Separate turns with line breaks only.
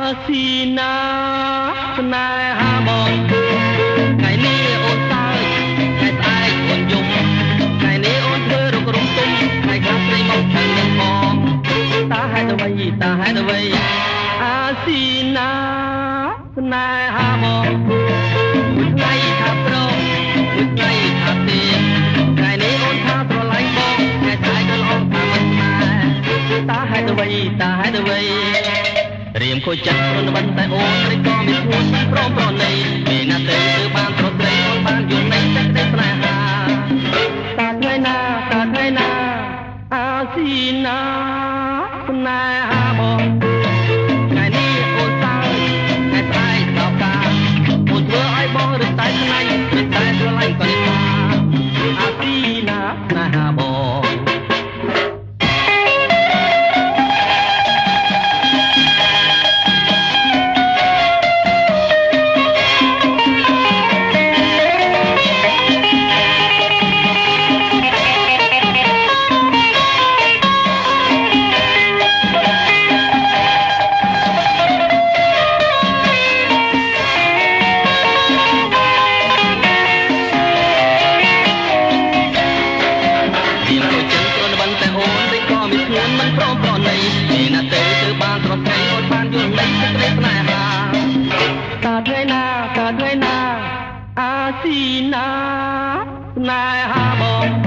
ស៊ីណាស្នេហាបងថ្ងៃនេះអូនសើចថ្ងៃស្អែកអូនយំថ្ងៃនេះអូនធ្វើរករំទុំថ្ងៃខ្លះស្រីមកខាងនឹងបងតើហេតុអ្វីអាស៊ីណាស្នេហាបងមួយថ្ងៃថាប្រមួយថ្ងៃថាទេថ្ងៃនេះអូនថាស្រឡាញ់បងថ្ងៃស្អែកក៏អូនថាមិនស្នេហ៍តើហេតុអ្វីរៀមខូចចិត្តព្រោះមិនតែអូនរីក៏មានឈ្មោះព្រមប្រណីមានណាទៅបានប្រត្រីអូនបានយល់នៃសេចក្តីស្នេហាតើថ្ងៃណាអាស៊ីណាស្នេហាបងថ្ងៃនេះអូនសើចថ្ងៃស្អែកដល់ការអូនធ្វើឲ្យបងរឹតតែស្នេហ៍រឹតតែស្រឡាញ់ក៏នេះអាស៊ីណាស្នេហាបងមិនព្រមប្រណីមានណាទៅបានប្រត្រីអូនបានយល់នៃសេចក្តីស្នេហាតើថ្ងៃណាអាស៊ីណាស្នេហាបង